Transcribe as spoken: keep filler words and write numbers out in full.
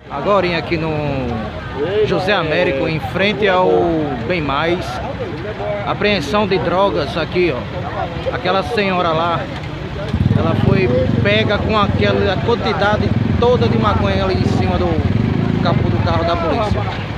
Agora aqui no José Américo, em frente ao Bem Mais, apreensão de drogas aqui, ó. Aquela senhora lá, ela foi pega com aquela quantidade toda de maconha ali em cima do capô do carro da polícia.